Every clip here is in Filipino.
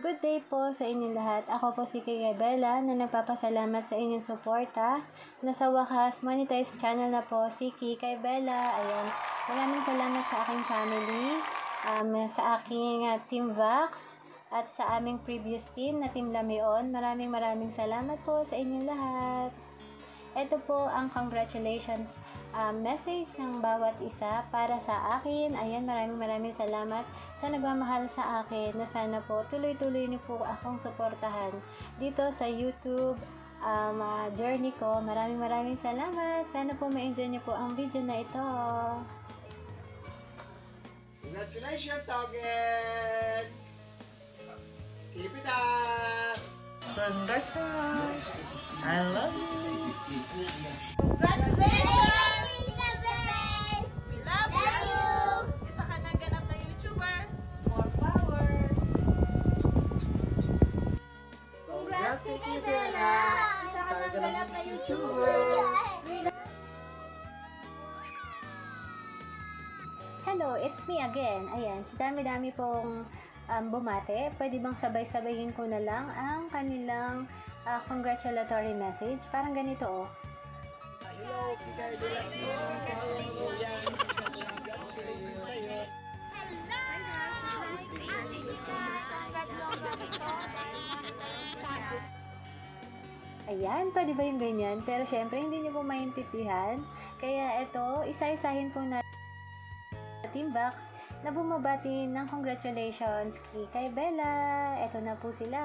Good day po sa inyong lahat. Ako po si Kay Bella na nagpapasalamat sa inyong suporta. Nasa wakas, monetize channel na po si Kay Bella. Ayan. Maraming salamat sa aking family, sa aking Team Vax, at sa aming previous team na Team Lamion. Maraming salamat po sa inyong lahat. Ito po ang congratulations message ng bawat isa para sa akin. Ayan, maraming salamat sa nagmamahal sa akin, na sana po tuloy-tuloy niyo po akong suportahan dito sa YouTube journey ko. Maraming salamat. Sana po ma-enjoy niyo po ang video na ito. Congratulations, Togen! Keep it up! Congratulations! I love you! Congratulations! We love you! Isa ka na ganap na YouTuber. More power! Congrats kay Bella! Isa ka nang ganap na YouTuber. Hello, it's me again. Ayan, sa dami-dami pong bumate. Pwede bang sabay-sabayin ko na lang ang kanilang congratulatory message? Parang ganito, oh. Hello, Kikay Bella. Yan, congratulations sa'yo. Ayan, pwede ba yung ganyan? Pero syempre, hindi nyo po maintindihan. Kaya ito, isa-isahin po na Team Vax na bumabati ng congratulations kay Bella. Ito na po sila.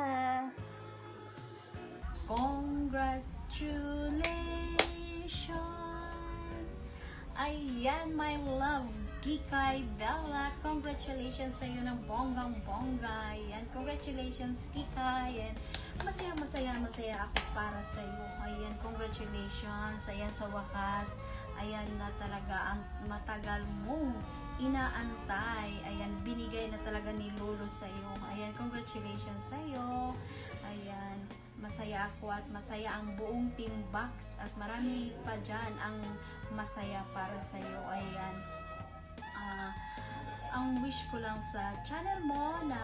Congratulations! Ayan, my love, Kikay Bella. Congratulations sa iyo ng bonggang-bongga. Ayan, congratulations, Kikay. Ayan, masaya ako para sa iyo. Ayan, congratulations. Ayan, sa wakas. Ayan na talaga ang matagal mong inaantay. Ayan, binigay na talaga ni Lolo sa iyo. Ayan, congratulations sa iyo. Ayan, masaya ako at masaya ang buong Team Vax at marami pa dyan ang masaya para sa iyo. Ayan, ang wish ko lang sa channel mo na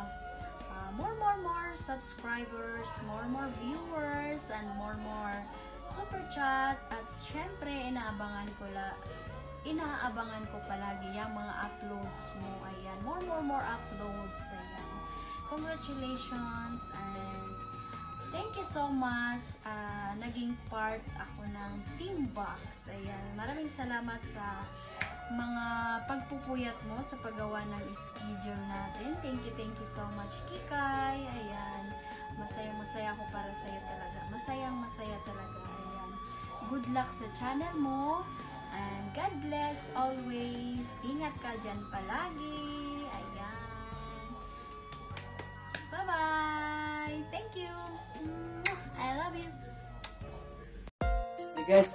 more subscribers, more viewers, and more super chat, at syempre inaabangan ko palagi yung mga uploads mo. Ayan, more uploads. Ayan, congratulations and thank you so much. Naging part ako ng Team Vax. Ayan, maraming salamat sa mga pagpupuyat mo sa paggawa ng schedule natin. Thank you so much, Kikay. Ayan, masaya ako para sa'yo talaga. Masaya talaga. Ayan, good luck sa channel mo and God bless always. Ingat ka dyan palagi. Ayan, bye-bye. Thank you. I love you. Hey guys,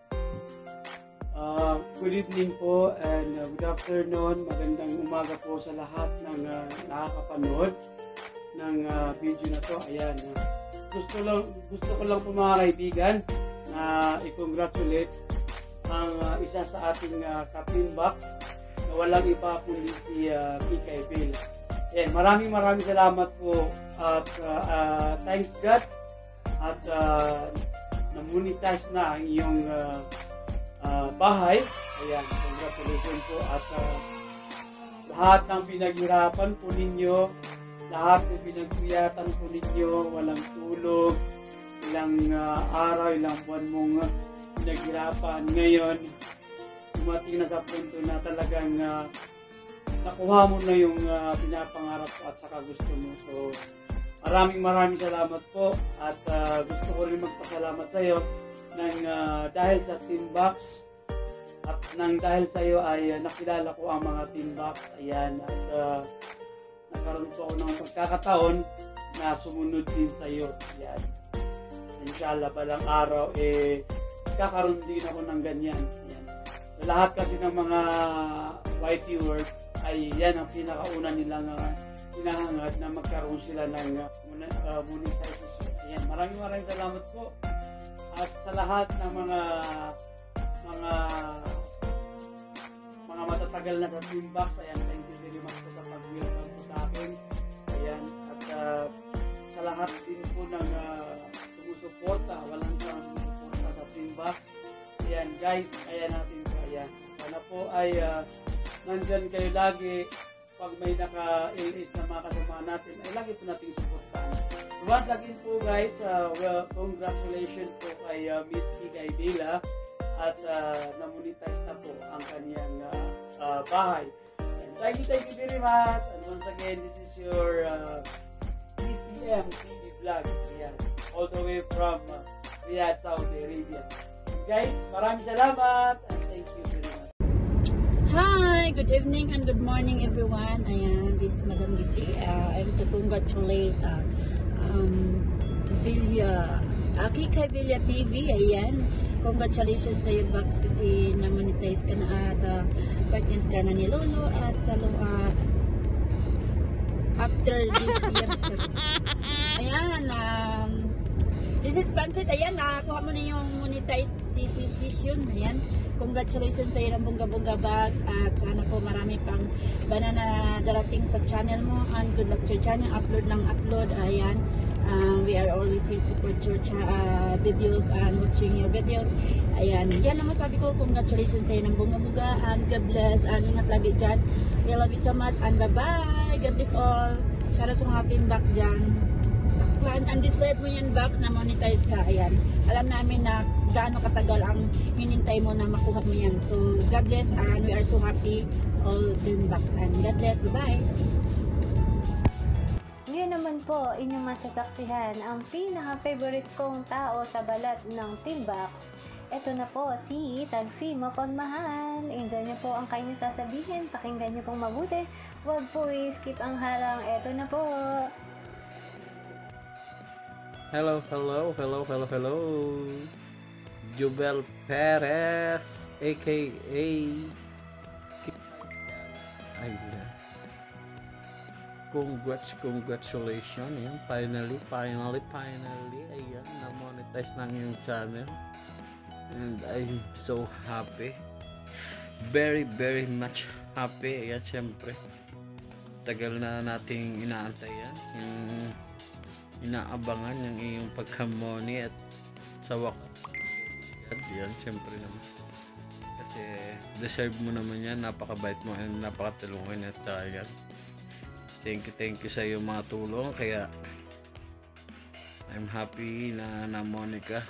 good evening po and good afternoon. Magandang umaga po sa lahat ng nakakapanood ng video na to. Ayan, gusto ko lang po mga kaibigan na i-congratulate ang isa sa ating ka-Team Vax na walang iba kundi si Kikay Bella. Ayan, maraming salamat po at thanks God at na-monetize na ang iyong bahay. Ayan, congratulations po at lahat ng pinaghirapan po ninyo, lahat ng pinagpuyatan po ninyo, walang tulog, ilang araw, ilang buwan mong pinaghirapan. Ngayon, dumating na sa punto na talagang nakuha mo na yung pinapangarap at saka gusto mo. So, maraming salamat po at gusto ko rin magpasalamat sa iyo dahil sa Team Vax at dahil sa iyo ay nakilala ko ang mga Team Vax. Ayan, at nagkaroon po ako ng pagkakataon na sumunod din sa iyo. Ayan, inshallah balang araw kakaroon din ako ng ganyan. Ayan. So, lahat kasi ng mga YT world ay yan ang pinakauna nilang hinahangad na magkaroon sila ng monetization. Ayan, maraming salamat po. At sa lahat ng mga matatagal na sa Team Vax, ayan, thank you very much po sa pag-welcome po sa akin. Ayan, at sa lahat din po ng sumusuporta, walang sumusuporta sa Teambox. Ayan guys, kaya natin po. Ayan. Sana po ay nandyan kayo lagi. Pag may naka-LS na mga kasama natin, ay lagi po natin suportahan. Once again po guys, congratulations po kay Miss Kikay Dela at na-monetize na po ang kaniyang bahay. And thank you very much. And once again, this is your PCM TV vlog. Ayan. All the way from Riyadh, Saudi Arabia. And guys, maraming salamat and thank you very much. Hi, good evening and good morning everyone. Ayan, this is Madam Giti. I'm to congratulate Kikay Villa TV. Ayan, congratulations sa iyo Box kasi na-monetize ka na at partner ka na ni Lolo at sa after this year. Ayan, this is Pansit. Ayan, nakakuha mo na yung monetization. Ayan, congratulations sa iyo ng Bunga Box at sana po marami pang banana darating sa channel mo and good luck to your channel. Upload ng upload. Ayan, we are always here to support your videos and watching your videos. Ayan, yan ang masabi ko. Congratulations sa iyo ng Bunga and God bless and ingat lagi dyan. We love you so much and bye bye. God bless all. Shout out sa mga Teambox dyan. Undeserved mo yan Box na monetize ka. Ayan, alam namin na gaano katagal ang hinintay mo na makuha mo yan. So God bless and we are so happy all Teambox and God bless. Bye bye. Ngayon naman po, inyong masasaksihan ang pinaka-favorite kong tao sa balat ng Teambox. Ito na po si Tagsi Mapagmahal. Enjoy niyo po ang kanyang sasabihin. Pakinggan niyo pong mabuti. Huwag po i-skip ang harang. Ito na po. Hello. Jubel Perez, aka congratulations. Ayan, finally. Ayan, na-monetize ng yung channel. And I'm so happy. Very much happy. Ayan, syempre. Tagal na nating inaantay yan. Yung inaabangan yung iyong pagkamoni at sa wakas yan, syempre naman kasi deserve mo naman yan, napakabait mo and napakatulungan at yan. Thank you sa iyong mga tulong, kaya I'm happy na namoni ka.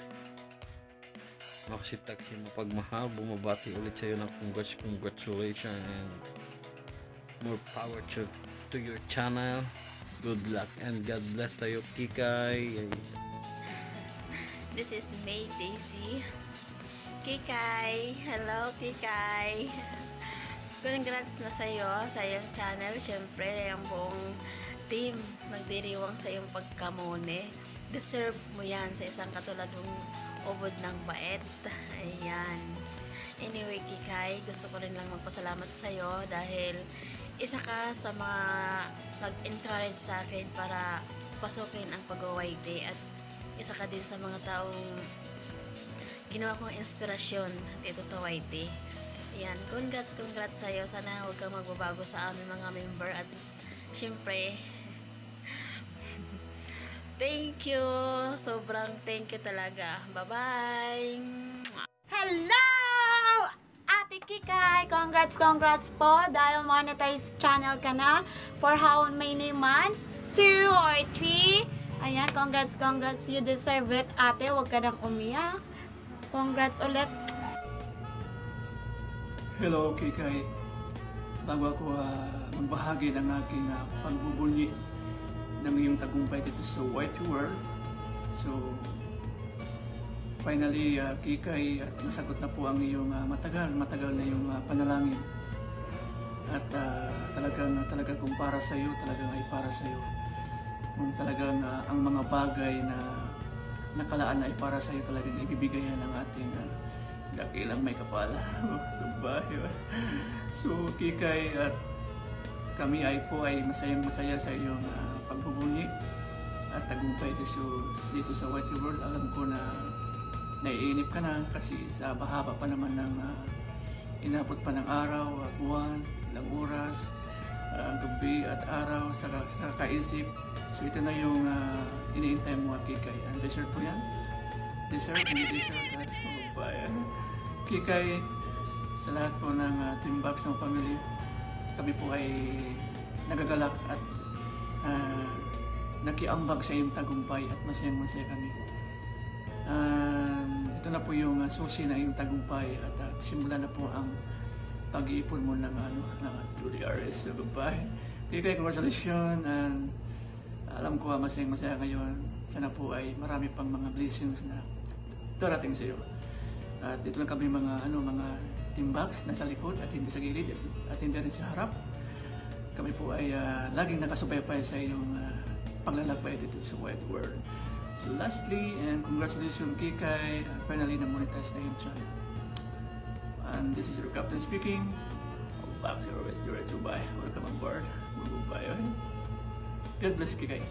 Kasi Tagsi Mapagmahal, bumabati ulit sa iyo ng congratulations and more power to your channel. Good luck and God bless tayo, Kikay. This is May Daisy. Kikay, hello Kikay. Congrats na sa'yo, sa iyong channel. Siyempre, yung buong team nagdiriwang sa iyong pagkamone. Deserve mo yan sa isang katulad mong ubod ng bait. Ayan. Anyway, Kikay, gusto ko rin lang magpasalamat sa'yo dahil isa ka sa mga nag-encourage sa akin para pasukin ang pag-YT at isa ka din sa mga taong ginawa kong inspirasyon dito sa YT. Ayan, congrats sa'yo. Sana huwag kang magbabago sa aming mga member at syempre thank you. Sobrang thank you talaga. Bye-bye! Hello! Ate Kikay, congrats po dahil monetized channel ka na for how many months? 2 or 3? Ayan, congrats, you deserve it ate, huwag ka nang umiyak. Congrats ulit. Hello Kikay, bago ako magbahagi ng aking pagbubunyi ng iyong tagumpay dito sa White World. So finally, Kikay, nasagot na po ang iyong matagal na iyong panalangin. At talagang kung para sa iyo, talagang ay para sa iyo. Kung talagang ang mga bagay na nakalaan ay para sa iyo, talagang ibibigay yan ng ating dakilang may kapala. So Kikay, at kami ay masayang-masaya sa iyong pagbubunyi at tagumpay dito sa White World. Alam ko na naiinip ka na kasi sa bahaba pa naman ng inabot pa ng araw, buwan, ilang oras, gabi at araw sa kakaisip So ito na yung iniintay mo, Kikay. And dessert po yan. Dessert, hindi dessert. Oh, bye. Kikay, sa lahat po ng Team Bucks ng family, kami po ay nagagalak at nakiambag sa iyong tagumpay at masayang-masaya kami. Ito na po yung susi na iyong tagumpay at simula na po ang pag-iipon mo ng WDRS. So, goodbye. Kikay, congratulations, and alam ko masayang-masaya ngayon. Sana po ay marami pang mga blessings na darating sa iyo. At dito lang kami mga Team Bucks nasa likod at hindi sa gilid at hindi rin sa harap. Kami po ay laging nakasubaybay sa iyong paglalakbay dito sa White World. So lastly, and congratulations Kikay, finally na-monetize na yung channel. And this is your captain speaking. Back to your restaurant to buy. Welcome on board. Goodbye. God bless Kikay.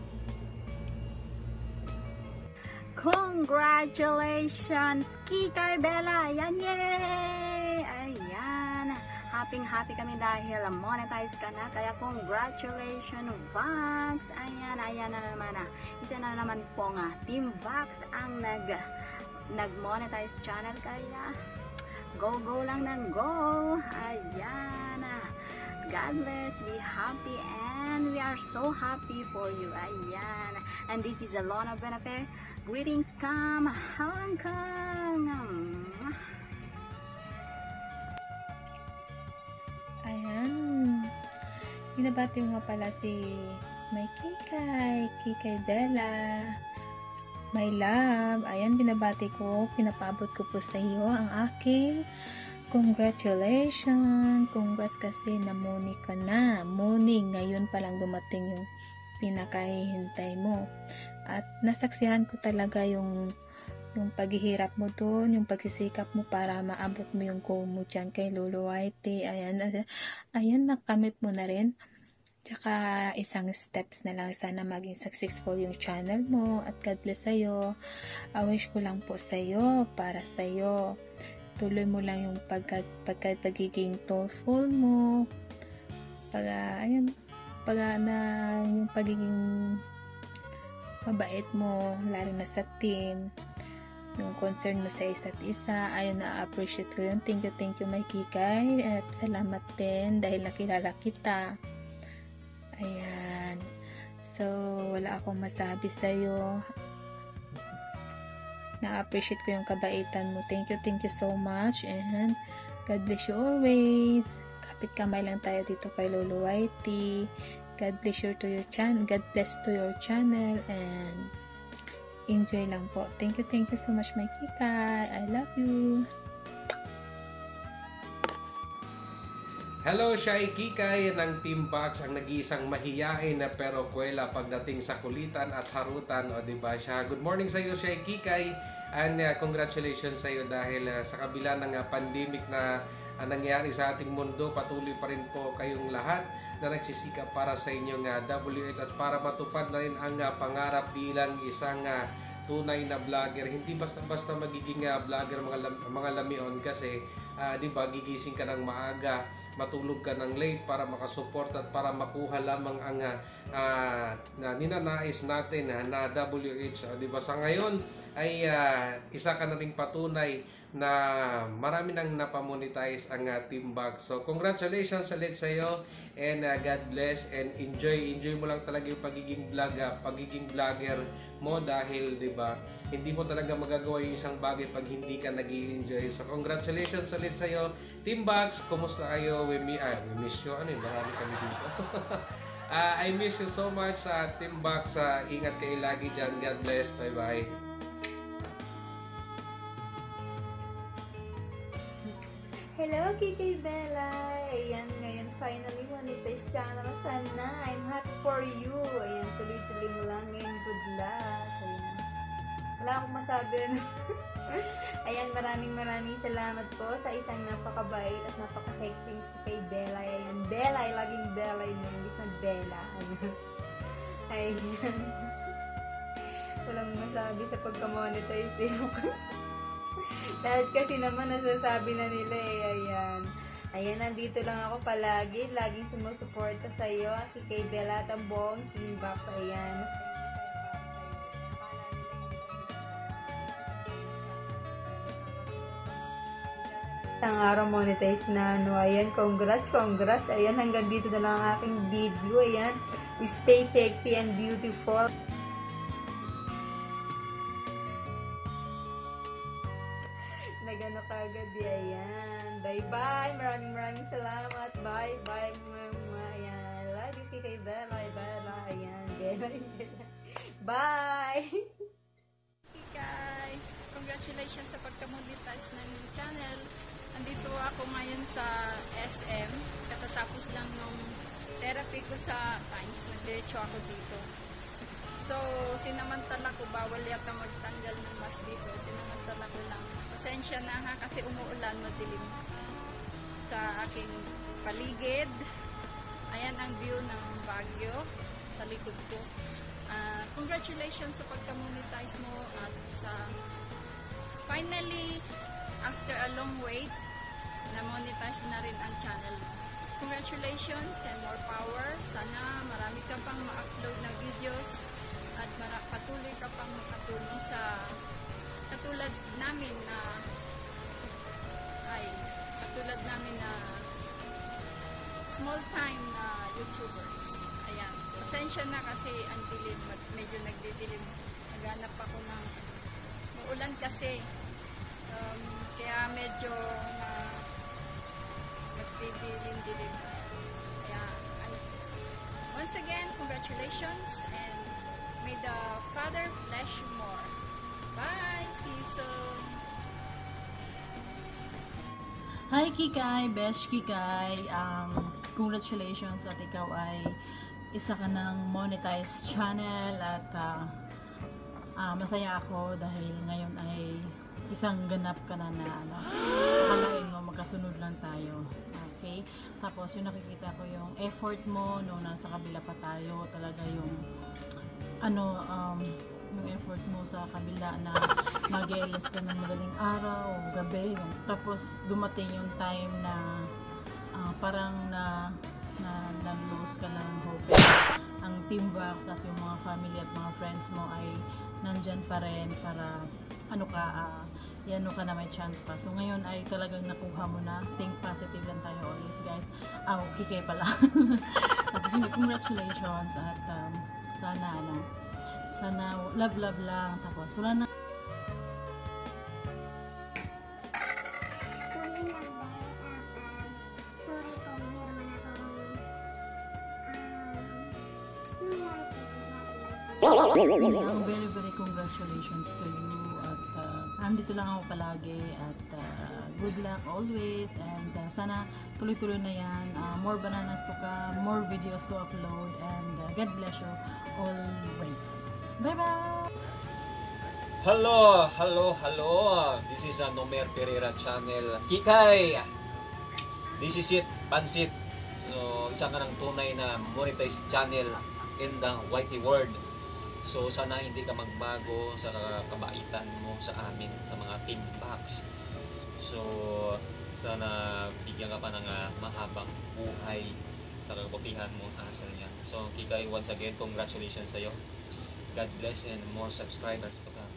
Congratulations, Kikay Bella! Ayan, yay! Ayan. Happy kami dahil monetize ka na. Kaya congratulations, Vax! Ayan na naman na. Isa na naman po nga, Team Vax ang nag-monetize channel. Kaya go lang ng go! Ayan. God bless, be happy, and we are so happy for you. Ayan. And this is Alona Benafe. Greetings from Hong Kong. Ayan. Binabati mo nga pala si my Kikay Bella. My love. Ayan, binabati ko. Pinapaabot ko po sa iyo ang aking congratulations. Congrats kasi namuni ka na. Muni, ngayon palang dumating yung pinakahihintay mo. At nasaksihan ko talaga yung paghihirap mo doon, yung pagsisikap mo para maabot mo yung goal mo dyan kay Lolo Whitey. Ayan, nakamit mo na rin. Tsaka isang steps na lang, sana maging successful yung channel mo at God bless sa'yo. Wish ko lang po sa'yo, para sa'yo. Tuloy mo lang yung pagiging thoughtful mo. Yung pagiging mabait mo, lalo na sa team, yung concern mo sa isa't isa. Ayun, na-appreciate ko yun. Thank you my Kikay, at salamat din dahil nakilala kita. Ayan, so wala akong masabi sa'yo. Na-appreciate ko yung kabaitan mo. Thank you so much, and God bless you always. Kapit kamay lang tayo dito kay Lolo Whitey. God bless to your channel, and enjoy lang po. Thank you so much my Kikay. I love you. Hello, siya ay Kikay ng Team Bucks, ang nag-iisang mahiyain na pero kwela pagdating sa kulitan at harutan. O diba siya? Good morning sa iyo, siya ay Kikay, and congratulations sa iyo dahil sa kabila ng pandemic na nangyari sa ating mundo, patuloy pa rin po kayong lahat na nagsisikap para sa inyong WH at para matupad na rin ang pangarap bilang isang tunay na vlogger. Hindi basta-basta magiging vlogger mga lamion, kasi di ba, gigising ka ng maaga, matulog ka ng late para makasupport at para makuha lamang ang ninanais natin na WH. Di ba, sa ngayon ay isa ka na ring patunay na marami nang napamonetize ang Team Bucks. So congratulations ulit sa iyo, and God bless, and enjoy mo lang talaga yung pagiging vlogger mo, dahil di ba, hindi mo talaga magagawa yung isang bagay pag hindi ka nag-i-enjoy. So congratulations ulit sa iyo, Team Bucks. Kumusta kayo? We miss you. Marami kami dito. I miss you so much, Team Bucks. Ingat kayo lagi dyan. God bless. Bye bye. Hello, Kikay Bella! Ayan, ngayon finally monetize channel ka na. I'm happy for you. Ayan, tuloy-tuloy mo lang ngayon. Good luck. Ayan. Wala akong masabi. Ayan, maraming salamat po sa isang napakabait at napaka-hectic kay Bella. Ayan, Bella, ay laging Bella yun. Hindi na Bella. Ayan. Walang masabi sa pagka-monetize. Dahil kasi naman nasasabi na nila ayan. Ayan, nandito lang ako palagi. Laging sumusuporta sa'yo. Si Kay Bella Tambong, Team Box. Ayan. Isang araw monetize na, no? Ayan, congrats. Ayan, hanggang dito na lang ang aking video. Ayan, stay sexy and beautiful. Nagano ka agad, ayan. Bye-bye. Maraming salamat. Bye-bye. Ayan. Love you, Kay Bella. Ayan. Bye! Kikay, congratulations sa pagka-monetize ng channel. Andito ako ngayon sa SM. Katatapos lang nung therapy ko sa Times. Nagdiretso ako dito. So, sinamantala ko, bawal yata magtanggal ng mask dito. Sinamantala ko lang. Pasensya na ha, kasi umuulan, madilim sa aking paligid. Ayan ang view ng Baguio sa likod ko. Congratulations sa pagka-monetize mo at sa finally, after a long wait, na-monetize na rin ang channel mo. Congratulations and more power. Sana marami ka pang ma-upload na videos at patuloy ka pang makatulong sa katulad namin na small time na YouTubers. Ayan. Pasensya na kasi ang dilim, medyo nagdidilim. Naghanap ako ng uulan kasi. Kaya medyo nagdidilim-dilim. Kaya once again, congratulations and may the Father bless you more. Bye! See you soon! Hi Kikay! Besh Kikay! Congratulations at ikaw ay isa ka ng monetized channel at masaya ako dahil ngayon ay isang ganap ka na akalain mo magkasunod lang tayo. Okay? Tapos yung nakikita ko yung effort mo no, nasa kabila pa tayo, talaga yung yung effort mo sa kabila na mag-LS ka ng madaling araw o gabi. Tapos dumating yung time na parang na-lose ka ng hope. Ang Team Box at yung mga family at mga friends mo ay nandyan pa rin para yan ka na may chance pa. So ngayon ay talagang nakuha mo na. Think positive lang tayo always, guys. Kikay pala. Congratulations at sana love lang. Tapos wala na. Very congratulations to you at andito lang ako palagi at good luck always and sana tuloy-tuloy na yan, more bananas to come, more videos to upload and God bless you always. Bye bye. Hello. This is Nomer Pereira channel. Kikay, this is it, Pansit. So isa ka ng tunay na monetized channel in the YT world. So sana hindi ka magbago sa kabaitan mo sa amin, sa mga Team Box. So sana bigyan ka pa ng mahabang buhay sa kabutihan mo, asal niya. So Kikay, once again, congratulations sa iyo. God bless and more subscribers to come.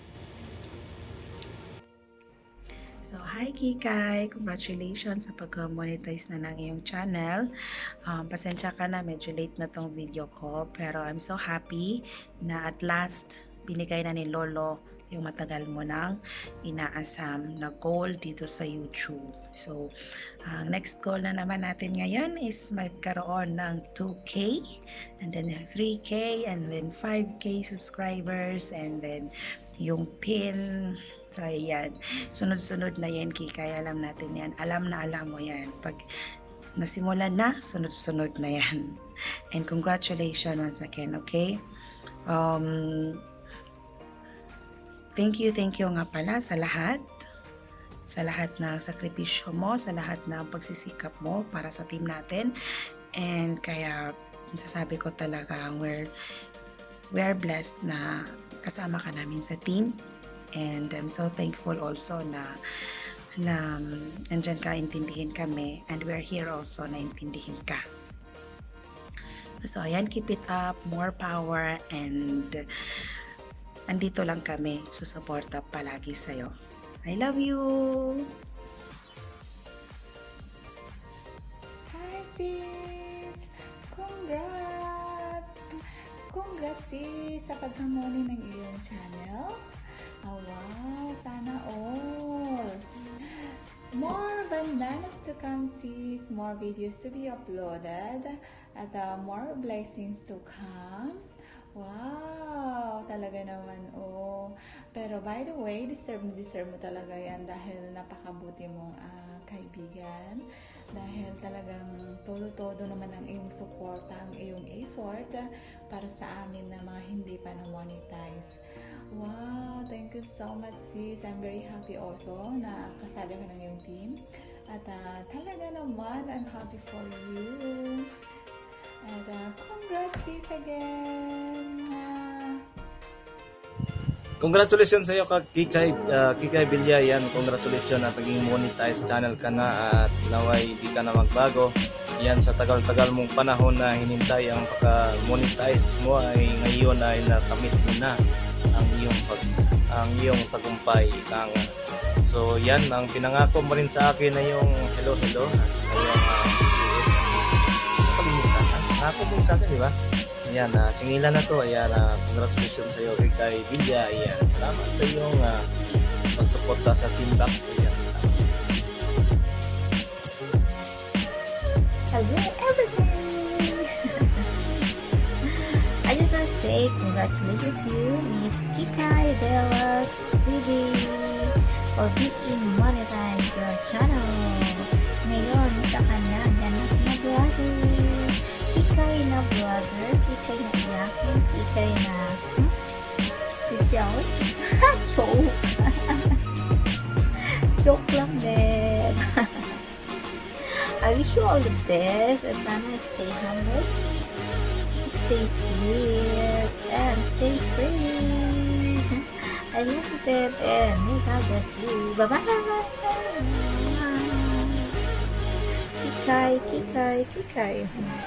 So, hi Kikay! Congratulations sa pag-monetize na ng iyong channel. Pasensya ka na, medyo late na tong video ko. Pero I'm so happy na at last, binigay na ni Lolo yung matagal mo nang inaasam na goal dito sa YouTube. So, ang next goal na naman natin ngayon is magkaroon ng 2K, and then 3K, and then 5K subscribers, and then yung pin. So, ayan. Sunod-sunod na yan, Kikay. Alam natin yan. Alam mo yan. Pag nasimulan na, sunod-sunod na yan. And congratulations once again, okay? Thank you nga pala sa lahat ng sakripisyo mo, sa lahat ng pagsisikap mo para sa team natin. And kaya masasabi ko talaga we are blessed na kasama ka namin sa team. And I'm so thankful also na na andyan ka, intindihin kami, and we're here also na intindihin ka. So ayan, keep it up, more power, and andito lang kami, susuporta palagi sa'yo. I love you! Hi sis! Congrats! Congrats sis sa paghamoni ng iyong channel. Oh, wow! Sana all! More bandanas to come sis! More videos to be uploaded at more blessings to come. Wow! Talaga naman, oh. Pero by the way, deserve mo talaga yan dahil napakabuti mong kaibigan. Dahil talagang todo-todo naman ang iyong suporta, ang iyong effort para sa amin na mga hindi pa na-monetize. Wow! Thank you so much sis. I'm very happy also na kasali ka ng iyong team. At talaga naman, I'm happy for you. And congrats sis again! Congratulations sa iyo Kikay Bilya, yan. Congratulations at naging monetize channel ka na at naway di ka na magbago. Yan, sa tagal-tagal mong panahon na hinintay ang pagka-monetize mo ay ngayon ay nakamit mo na ang iyong tagumpay. So yan, ang pinangako mo rin sa akin na yung hello. Nako mo sa akin, di ba? Ayan, singilan na to. Ayan, congratulations sa iyo kay Bilya. Ayan, salamat sa iyong pagsuporta sa Team Box. Ayan, salamat. Hello everything! I just want to say congratulations to you, Miss Kikay Bella TV, for being monetized your channel. Ngayon, sa kanya, ganap na vlogger. Kikay na vlogger, Kikay na vlogger, Kikay na jokes. Joke. Joke lang din. I wish you all the best and sana stay humble, stay sweet, and stay free. I love you, babe, and may God bless you. Bye-bye! Kikay.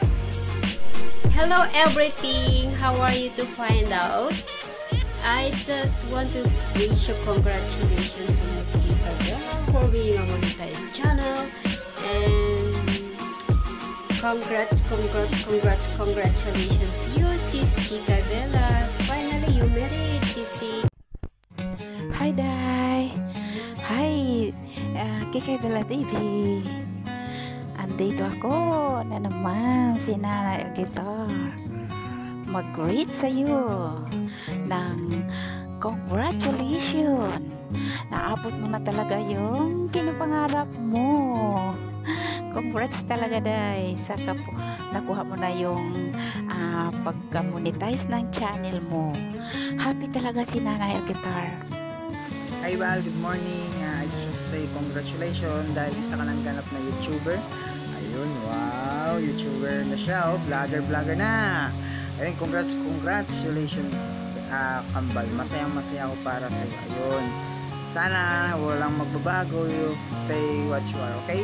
Hello everything, how are you to find out? I just want to wish you congratulations to Miss Kikay Bella for being a monetized channel, and congratulations to you, Sis Kikay Bella. Finally you made it, Sisi. Hi Day! Hi! Kikay Bella TV. Andito ako na naman si Nanay Guitar. Mag-greet sa iyo ng congratulations. Naabot mo na talaga yung pinapangarap mo. Congrats talaga Day sa nakuha mo na yung pagka-monetize ng channel mo. Happy talaga si Nanay Guitar. Hi Val, good morning. I just want to say congratulations dahil isa ka ng ganap na YouTuber. Ayun, wow, YouTuber na siya, vlogger na. Ayun, congratulations Kambal. Masaya ako para sa iyo. Ayun, sana walang magbabago. Stay what you are, okay?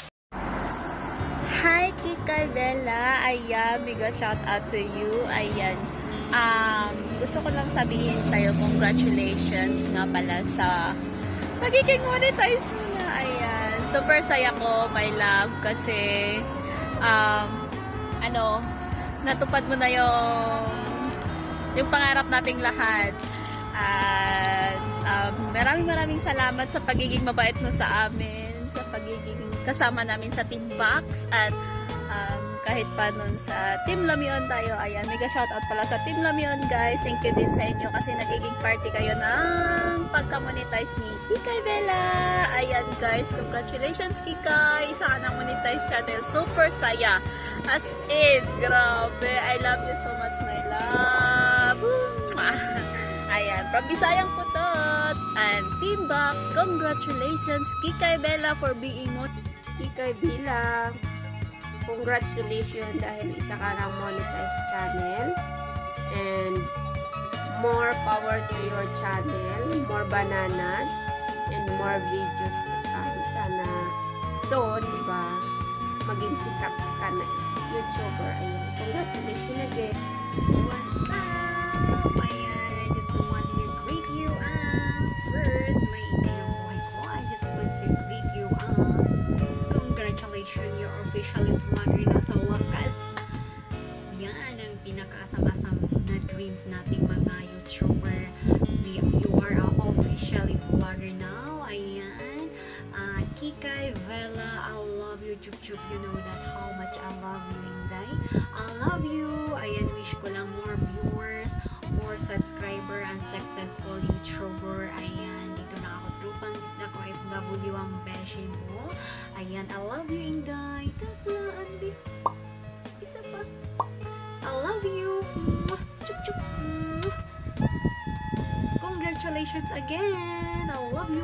Hi Kikay Bella, ayan, big shout out to you. Ayan, gusto ko lang sabihin sa'yo, congratulations nga pala sa magiging monetize mo na. Ayan, super saya ko, my love, kasi natupad mo na yung pangarap nating lahat. At maraming salamat sa pagiging mabait mo sa amin, sa pagiging kasama namin sa Team Box, at kahit pa nun sa Team Lamion tayo. Ayan, mega shoutout pala sa Team Lamion guys. Thank you din sa inyo kasi nagiging party kayo ng pagka-monetize ni Kikay Bella. Ayan guys, congratulations Kikay, isa ka ng monetize channel. Super saya, as in, grabe, I love you so much my love. Ayan, from Bisayang Putot and Team Box, congratulations Kikay Bella for being Kikay Bella, congratulations dahil isa ka ng monetized channel, and more power to your channel, more bananas and more videos to come. soon, di ba, maging sikat ka na YouTuber. Ayan, congratulations again. What's up? Ayan, I just want to greet you. First, may boy ko. I just want to greet you. Congratulations, you're officially vlogger na sa wakas. Yan ang pinakaasam-asam na dreams nating mga YouTuber. You are officially vlogger now. Ayan. Kikay, Vela, I love you. Chup-chup, you know that how much I love you, Inday. I love you. Ayan, wish ko lang more viewers, more subscriber, and successful YouTuber. Ayan, dito na ako. Trupang isda ko, FW ang beshi mo. Ayan, I love you, Inday. Tatlaan, di. Isa pa. I love you. Chup-chup. Congratulations again. I love you.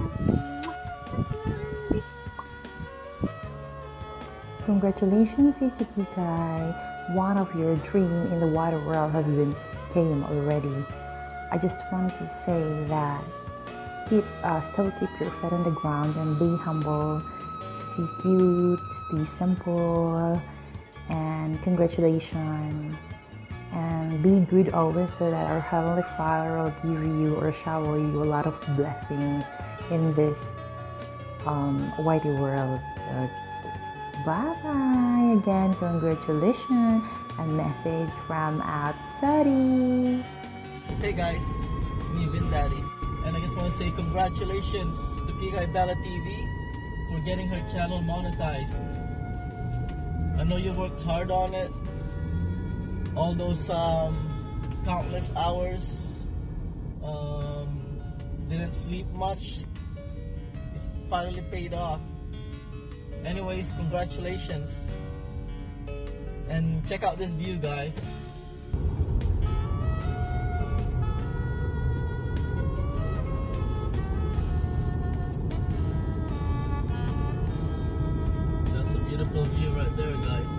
Congratulations, Sisi Kikay. One of your dream in the wider world has been came already. I just want to say that still keep your feet on the ground and be humble, stay cute, stay simple, and congratulations. And be good always so that our Heavenly Father will give you or shower you a lot of blessings in this wide world. Bye-bye. Again, congratulations. A message from outside. Hey guys, it's me, Vin Daddy. And I just want to say congratulations to Kikay Bella TV for getting her channel monetized. I know you worked hard on it. All those countless hours, didn't sleep much. It's finally paid off. Anyways, congratulations. And check out this view, guys. That's a beautiful view right there, guys.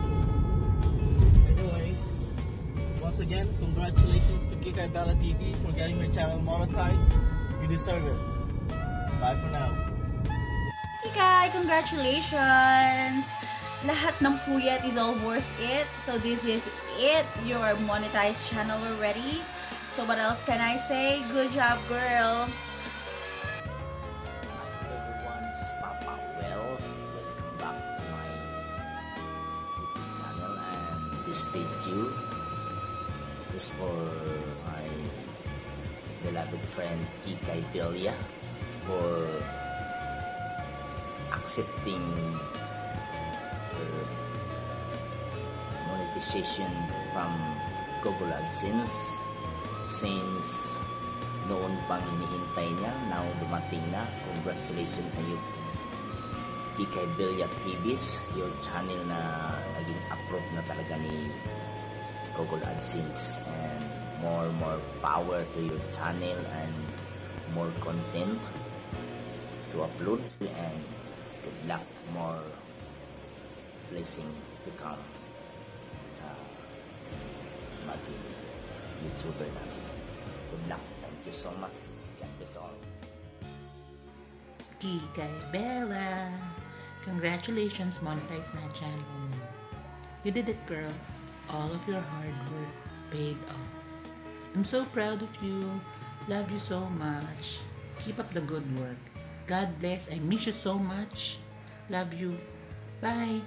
Anyways, once again, congratulations to Kikay Bella TV for getting her channel monetized. You deserve it. Bye for now. Kikay, congratulations! Lahat ng puyat is all worth it. So this is it. Your monetized channel already. So what else can I say? Good job, girl! Everyone, this is Papa Well. Welcome back to my YouTube channel, and this thank you is for my beloved friend Kikay Bella for accepting monetization from Google AdSense since noon pang hinihintay niya. Now dumating na. Congratulations sa iyo, Kikay Bella TVs, your channel na naging approved na talaga ni Google AdSense, and more power to your channel and more content to upload, and good luck, more blessing to come sa maging YouTuber namin. Good luck. Thank you so much. God bless all. Kikay Bella, congratulations, monetize na channel mo. You did it, girl. All of your hard work paid off. I'm so proud of you. Love you so much. Keep up the good work. God bless. I miss you so much. Love you. Bye.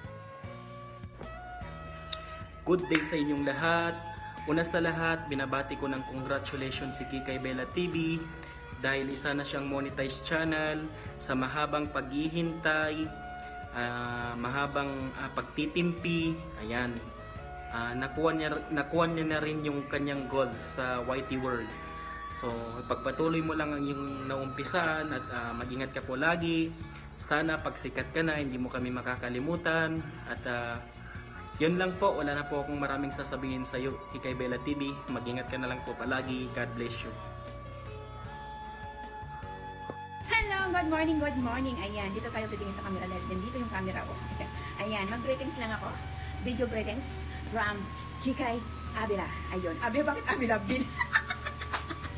Good day sa inyong lahat. Una sa lahat, binabati ko ng congratulations si Kikay Bella TV dahil isa na siyang monetized channel. Sa mahabang paghihintay, mahabang pagtitimpi, ayan, nakuha niya na rin yung kanyang goal sa YT World. So, pagpatuloy mo lang ang iyong naumpisaan at mag-ingat ka po lagi. Sana pagsikat ka na, hindi mo kami makakalimutan. At yun lang po, wala na po akong maraming sasabihin sa iyo, Kikay Bella TV. Mag-ingat ka na lang po palagi. God bless you. Hello, good morning, good morning. Ayan, dito tayo titingin sa camera natin. Dito yung camera ko. Ayan, mag-greetings lang ako. Video greetings from Kikay Abila. Ayun, Abila, bakit Abila?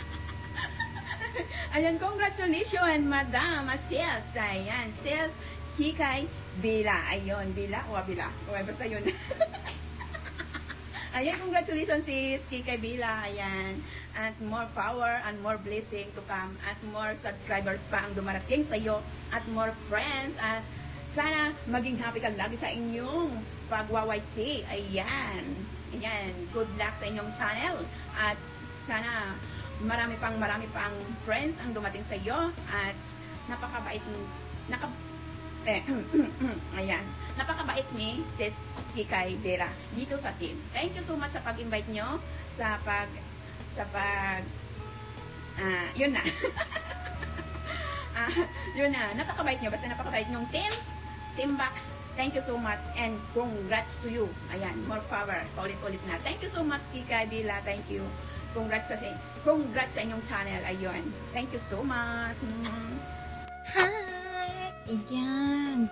Ayan, congratulations, Madam Sis. Ayan, Sis Kikay Bila. Ayun, Bila. Basta yun. Ayan, congratulations sis Kikay Bila. Ayan. At more power and more blessing to come. At more subscribers pa ang dumarating sa iyo. At more friends. At sana maging happy ka lagi sa inyong pagwa-YT. Ayan. Ayan. Good luck sa inyong channel. At sana marami pang friends ang dumating sa iyo. At napakabait ayan. Napakabait ni sis Kikay Bila dito sa team. Thank you so much sa pag-invite nyo yun na. Yun na. Napakabait nyo. Basta napakabait nyong Team Box. Thank you so much and congrats to you. Ayan, more power. Paulit-ulit na. Thank you so much Kikay Bila. Thank you. Congrats sa inyong channel. Ayun. Thank you so much. Hi! Ayan.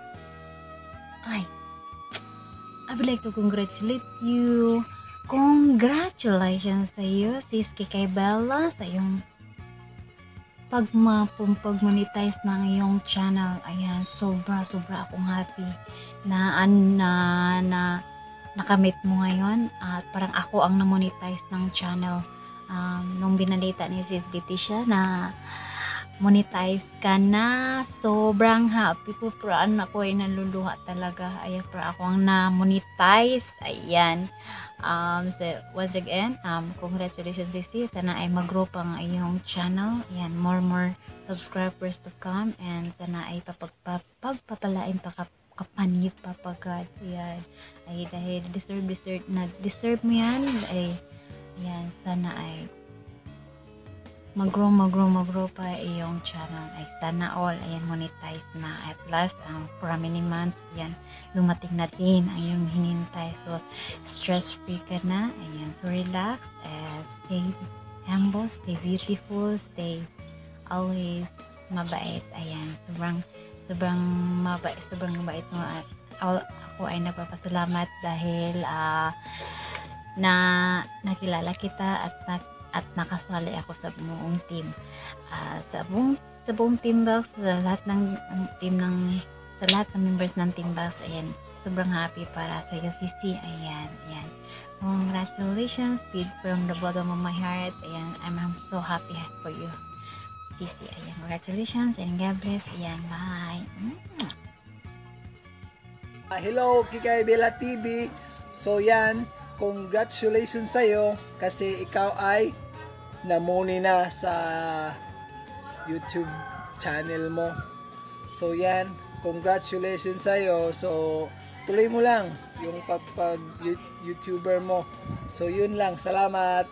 I would like to congratulate you. Congratulations sa iyo, sis Kikay Bella, sa iyong pag-monetize ng iyong channel. Ayan, sobra akong happy na nakamit mo ngayon. At parang ako ang na-monetize ng channel. Nung binalita ni sis Leticia na monetize ka na, sobrang happy ko. Praan ako ay naluluha talaga. Ayan, para ako ang na-monetize. Ayan. So once again, congratulations sis. Sana ay mag-grow pa ang iyong channel. Ayan, more subscribers to come. And sana ay pagpapalain pa kapanyo pa pagkat. Ayan. Ay dahil deserve mo yan. Ayan, sana ay mag-grow pa iyong channel. Ay sana all, ayan, monetize na at last. For many months, ayan, dumating na din ang iyong hinintay. So, stress-free ka na. Ayan, so relax and stay humble, stay beautiful, stay always mabait. Ayan, sobrang mabait mo at ako ay nagpapasalamat dahil na nakilala kita at nakasali ako sa buong team. Sa buong Team Box, sa lahat ng members ng Team Box, ayan, sobrang happy para sa iyo, Sisi. Ayan. Congratulations, from the bottom of my heart. Ayan, I'm so happy for you, Sisi. Ayan, congratulations and God bless. Ayan, bye. Hello, Kikay Bella TV. So yan, congratulations sa'yo kasi ikaw ay namuni na sa YouTube channel mo. So yan, congratulations sa'yo. So tuloy mo lang yung pag-YouTuber mo. So yun lang, salamat.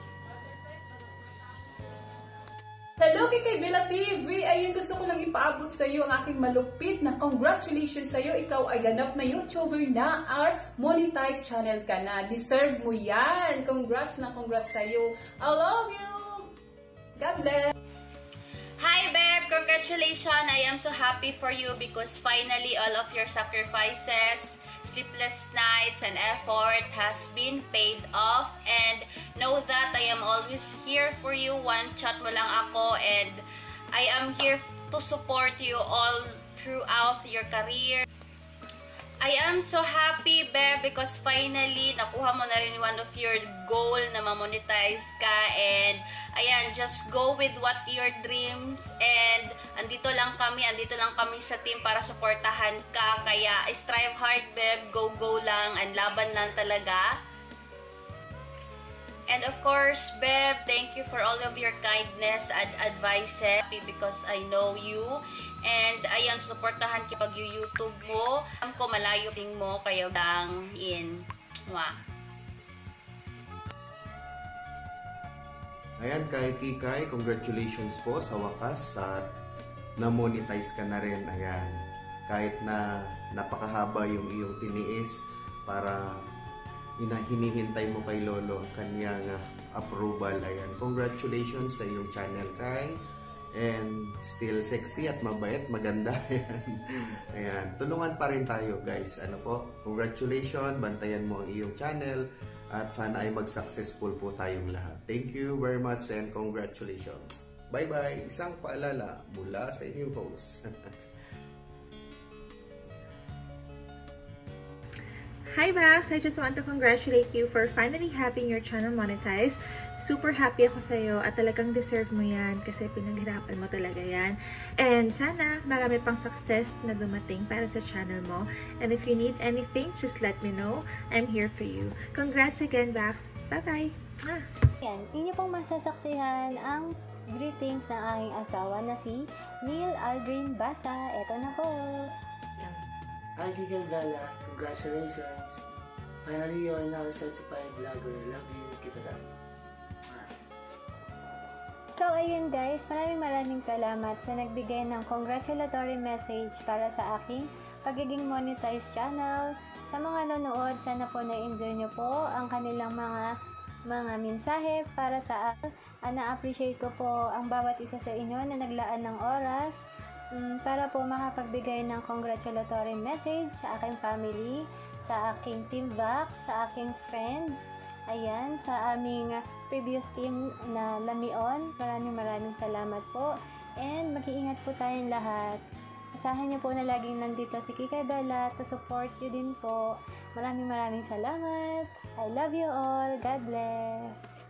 Hello Kikay Bella TV! Ayun, gusto ko lang ipaabot sa iyo ang aking malupit na congratulations sa iyo. Ikaw ay ganap na YouTuber na, our monetized channel ka na. Deserve mo yan! Congrats sa iyo. I love you! God bless! Hi Beb! Congratulations! I am so happy for you because finally all of your sacrifices, sleepless nights and effort has been paid off, and know that I am always here for you. One chat mo lang ako and I am here to support you all throughout your career. I am so happy, Beb, because finally nakuha mo na rin one of your goal na ma-monetize ka, and ayan, just go with what your dreams, and andito lang kami sa team para suportahan ka, kaya strive hard, Beb, go lang, and laban lang talaga. And of course, Beb, thank you for all of your kindness and advices because I know you. And ayan, suportahan kita pag YouTube mo. Alam ko malayo ting mo kayo lang in. Ayan, kay Kikay, congratulations po sa wakas at na-monetize ka na rin. Ayan, kahit na napakahaba yung iyong tiniis para hinihintay mo kay Lolo ang kanyang approval. Ayan, congratulations sa iyong channel, Kay. And still sexy at mabait, maganda. Ayan, tulungan pa rin tayo, guys. Ano po? Congratulations, bantayan mo ang iyong channel at sana ay mag-successful po tayong lahat. Thank you very much and congratulations. Bye-bye. Isang paalala mula sa inyong host. Hi Vax! I just want to congratulate you for finally having your channel monetized. Super happy ako sa'yo at talagang deserve mo yan kasi pinaghirapan mo talaga yan. And sana marami pang success na dumating para sa channel mo. And if you need anything, just let me know. I'm here for you. Congrats again, Vax! Bye-bye! Yan, inyo pong masasaksihan ang greetings ng aking asawa na si Neil Aldrin Basa. Eto na po! Hi Kikay Bella, congratulations! Finally, you are now a certified vlogger. Love you, keep it up. So ayun guys, maraming salamat sa nagbigay ng congratulatory message para sa aking pagiging monetized channel. Sa mga nanonood, sana po na-enjoy nyo po ang kanilang mga mensahe para sa akin. Na-appreciate ko po ang bawat isa sa inyo na naglaan ng oras para po makapagbigay ng congratulatory message sa aking family, sa aking team Vax, sa aking friends, ayan, sa aming previous team na Lamion. Maraming salamat po and mag-iingat po tayong lahat. Asahan niyo po na laging nandito si Kikay Bella to support you din po. Maraming salamat. I love you all. God bless.